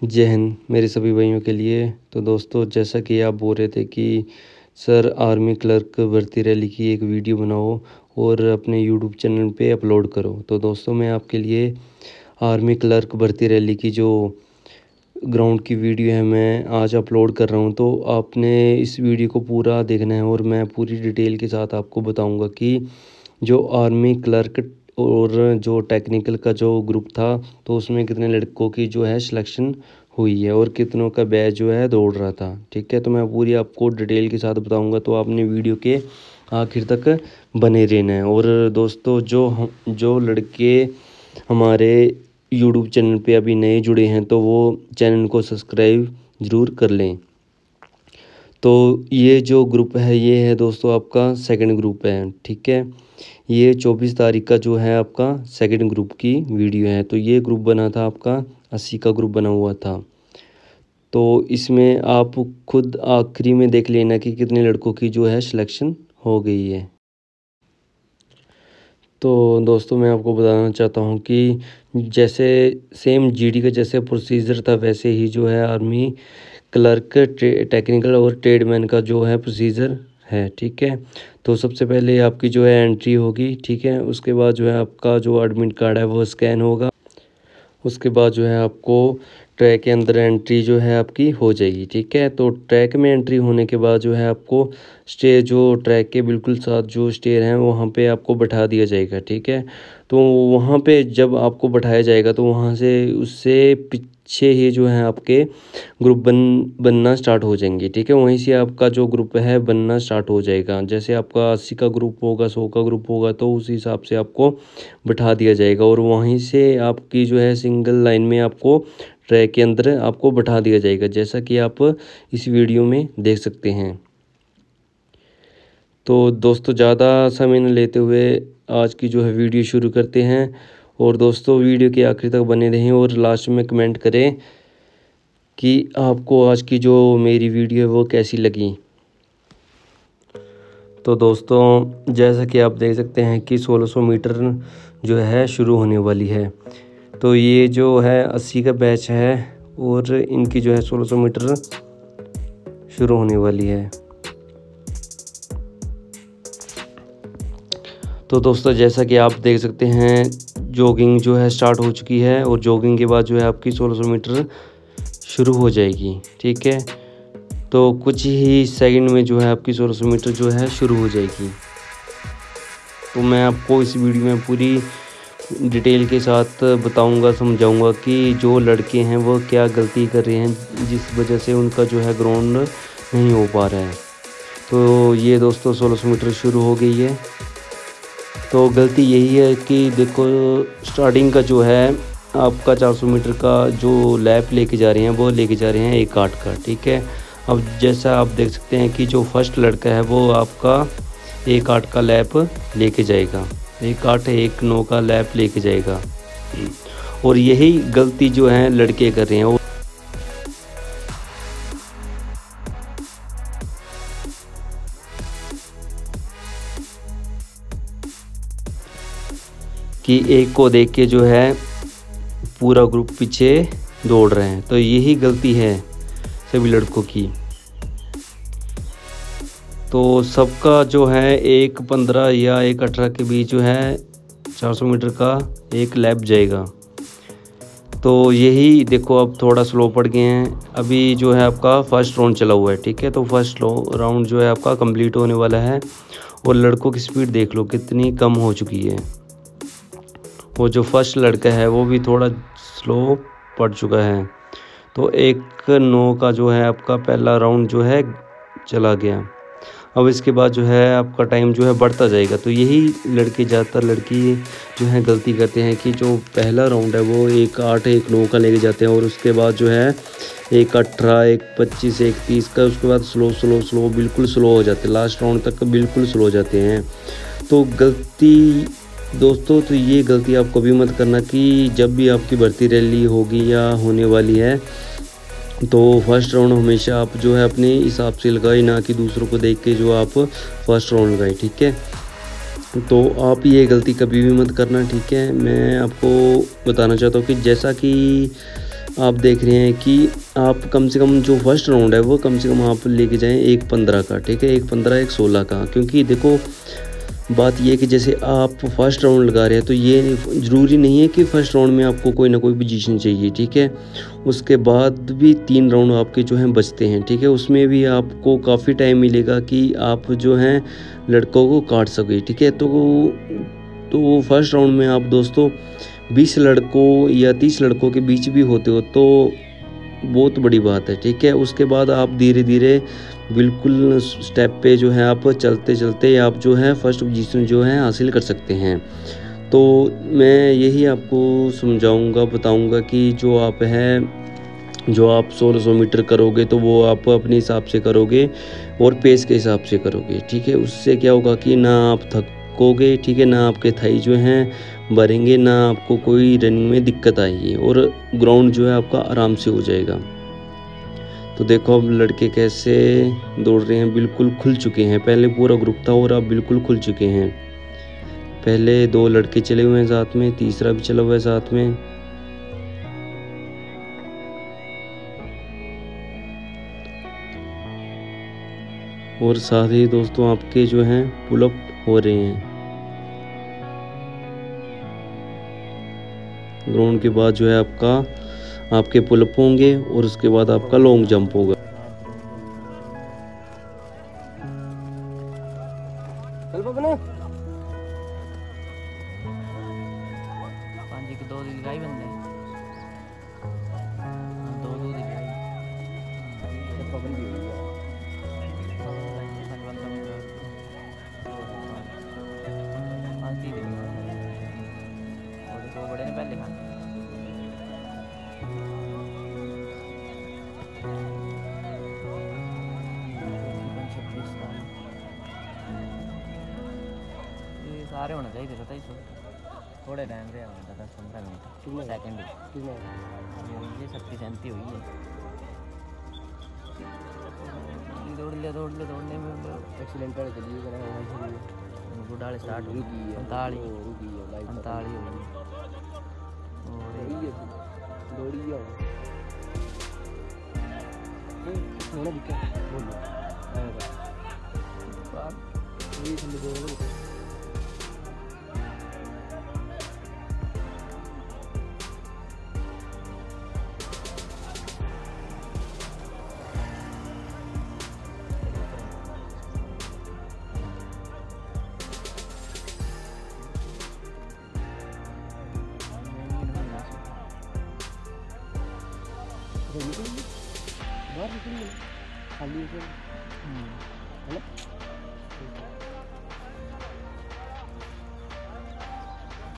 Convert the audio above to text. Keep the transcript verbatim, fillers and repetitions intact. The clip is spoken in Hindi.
जय हिंद मेरे सभी भाइयों के लिए। तो दोस्तों, जैसा कि आप बोल रहे थे कि सर आर्मी क्लर्क भर्ती रैली की एक वीडियो बनाओ और अपने यूट्यूब चैनल पे अपलोड करो। तो दोस्तों, मैं आपके लिए आर्मी क्लर्क भर्ती रैली की जो ग्राउंड की वीडियो है मैं आज अपलोड कर रहा हूँ। तो आपने इस वीडियो को पूरा देखना है और मैं पूरी डिटेल के साथ आपको बताऊँगा कि जो आर्मी क्लर्क और जो टेक्निकल का जो ग्रुप था तो उसमें कितने लड़कों की जो है सिलेक्शन हुई है और कितनों का बैच जो है दौड़ रहा था। ठीक है, तो मैं पूरी आपको डिटेल के साथ बताऊंगा, तो आपने वीडियो के आखिर तक बने रहना है। और दोस्तों, जो हम जो लड़के हमारे यूट्यूब चैनल पे अभी नए जुड़े हैं तो वो चैनल को सब्सक्राइब ज़रूर कर लें। तो ये जो ग्रुप है ये है दोस्तों आपका सेकंड ग्रुप है। ठीक है, ये चौबीस तारीख का जो है आपका सेकंड ग्रुप की वीडियो है। तो ये ग्रुप बना था आपका अस्सी का ग्रुप बना हुआ था। तो इसमें आप खुद आखिरी में देख लेना कि कितने लड़कों की जो है सिलेक्शन हो गई है। तो दोस्तों, मैं आपको बताना चाहता हूँ कि जैसे सेम जीडी का जैसे प्रोसीजर था वैसे ही जो है आर्मी क्लर्क टेक्निकल और ट्रेडमैन का जो है प्रोसीजर है। ठीक है, तो सबसे पहले आपकी जो है एंट्री होगी। ठीक है, उसके बाद जो है आपका जो एडमिट कार्ड है वो स्कैन होगा। उसके बाद जो है आपको ट्रैक के अंदर एंट्री जो है आपकी हो जाएगी। ठीक है, तो ट्रैक में एंट्री होने के बाद जो है आपको स्टेयर जो ट्रैक के बिल्कुल साथ जो स्टेयर हैं वहाँ पे आपको बैठा दिया जाएगा। ठीक है, तो वहाँ पे जब आपको बैठाया जाएगा तो वहाँ से उससे पीछे ही जो है आपके ग्रुप बन बनना स्टार्ट हो जाएंगे। ठीक है, वहीं से आपका जो ग्रुप है बनना स्टार्ट हो जाएगा। जैसे आपका अस्सी का ग्रुप होगा, सौ का ग्रुप होगा, तो उस हिसाब से आपको बैठा दिया जाएगा और वहीं से आपकी जो है सिंगल लाइन में आपको ट्रैक के अंदर आपको बैठा दिया जाएगा, जैसा कि आप इस वीडियो में देख सकते हैं। तो दोस्तों, ज़्यादा समय न लेते हुए आज की जो है वीडियो शुरू करते हैं। और दोस्तों, वीडियो के आखिर तक बने रहें और लास्ट में कमेंट करें कि आपको आज की जो मेरी वीडियो है वो कैसी लगी। तो दोस्तों, जैसा कि आप देख सकते हैं कि सोलह सौ मीटर जो है शुरू होने वाली है। तो ये जो है अस्सी का बैच है और इनकी जो है सोलह सौ मीटर शुरू होने वाली है। तो दोस्तों, जैसा कि आप देख सकते हैं जॉगिंग जो है स्टार्ट हो चुकी है और जॉगिंग के बाद जो है आपकी सोलह सौ मीटर शुरू हो जाएगी। ठीक है, तो कुछ ही सेकंड में जो है आपकी सोलह सौ मीटर जो है शुरू हो जाएगी। तो मैं आपको इस वीडियो में पूरी डिटेल के साथ बताऊंगा, समझाऊंगा कि जो लड़के हैं वो क्या गलती कर रहे हैं जिस वजह से उनका जो है ग्राउंड नहीं हो पा रहा है। तो ये दोस्तों सोलह सौ मीटर शुरू हो गई है। तो गलती यही है कि देखो, स्टार्टिंग का जो है आपका चार सौ मीटर का जो लैप लेके जा रहे हैं वो लेके जा रहे हैं एक आठ का। ठीक है, अब जैसा आप देख सकते हैं कि जो फर्स्ट लड़का है वो आपका एक आठ का लैप लेके जाएगा, एक आठ एक नौ का लैप लेके जाएगा। और यही गलती जो है लड़के कर रहे हैं कि एक को देख के जो है पूरा ग्रुप पीछे दौड़ रहे हैं। तो यही गलती है सभी लड़कों की। तो सबका जो है एक पंद्रह या एक अठारह के बीच जो है चार सौ मीटर का एक लैप जाएगा। तो यही देखो, अब थोड़ा स्लो पड़ गए हैं। अभी जो है आपका फर्स्ट राउंड चला हुआ है। ठीक है, तो फर्स्ट राउंड जो है आपका कंप्लीट होने वाला है और लड़कों की स्पीड देख लो कितनी कम हो चुकी है। वो जो फर्स्ट लड़का है वो भी थोड़ा स्लो पड़ चुका है। तो एक नौ का जो है आपका पहला राउंड जो है चला गया। अब इसके बाद जो है आपका टाइम जो है बढ़ता जाएगा। तो यही लड़के ज़्यादातर लड़की जो है गलती करते हैं कि जो पहला राउंड है वो एक आठ एक नौ का लेके जाते हैं और उसके बाद जो है एक अठारह एक पच्चीस एक तीस का, उसके बाद स्लो स्लो स्लो बिल्कुल स्लो हो जाते हैं, लास्ट राउंड तक बिल्कुल स्लो हो जाते हैं। तो गलती दोस्तों, तो ये गलती आप कभी मत करना कि जब भी आपकी भर्ती रैली होगी या होने वाली है तो फर्स्ट राउंड हमेशा आप जो है अपने हिसाब से लगाए, ना कि दूसरों को देख के जो आप फर्स्ट राउंड लगाए। ठीक है, तो आप ये गलती कभी भी मत करना। ठीक है, मैं आपको बताना चाहता हूँ कि जैसा कि आप देख रहे हैं कि आप कम से कम जो फर्स्ट राउंड है वो कम से कम आप लेके जाएं एक पंद्रह का, ठीक है, एक पंद्रह एक सोलह का। क्योंकि देखो बात ये है कि जैसे आप फर्स्ट राउंड लगा रहे हैं तो ये ज़रूरी नहीं है कि फ़र्स्ट राउंड में आपको कोई ना कोई पोजीशन चाहिए, ठीक है। उसके बाद भी तीन राउंड आपके जो हैं बचते हैं, ठीक है। उसमें भी आपको काफ़ी टाइम मिलेगा कि आप जो हैं लड़कों को काट सके, ठीक है। तो तो फर्स्ट राउंड में आप दोस्तों बीस लड़कों या तीस लड़कों के बीच भी होते हो तो बहुत बड़ी बात है, ठीक है। उसके बाद आप धीरे धीरे बिल्कुल स्टेप पे जो है आप चलते चलते आप जो है फर्स्ट पोजीशन जो है हासिल कर सकते हैं। तो मैं यही आपको समझाऊंगा, बताऊंगा कि जो आप है जो आप सोलह सौ मीटर करोगे तो वो आप अपने हिसाब से करोगे और पेस के हिसाब से करोगे, ठीक है। उससे क्या होगा कि ना आप थकोगे, ठीक है, ना आपके थाई जो हैं भरेंगे, ना आपको कोई रनिंग में दिक्कत आएगी और ग्राउंड जो है आपका आराम से हो जाएगा। तो देखो अब लड़के कैसे दौड़ रहे हैं, बिल्कुल खुल चुके हैं। पहले पूरा ग्रुप था और अब बिल्कुल खुल चुके हैं। पहले दो लड़के चले हुए हैं साथ में, तीसरा भी चला हुआ है साथ में। और साथ ही दोस्तों आपके जो हैं पुलअप हो रहे हैं। ग्राउंड के बाद जो है आपका आपके पुलअप होंगे और उसके बाद आपका लॉन्ग जंप होगा। दो दिखाई बंदे दो दो दिखाई पवन भी हुई है और बड़े ने पहले खाने सारे होना चाहिए पता ही थोड़े टाइम से दस पंद्रह मिनट सेकंड ये शक्ति शांति हुई है। दौड़ ले दौड़ ले दौड़ने में एक्सीडेंट कर चलिए बुढ़ाड़े स्टार्ट रुकी है उनताली रुकी है उनताली हो गई दौड़ी है थोड़ा दिक्कत बोल बाहर निकल खाली है ना।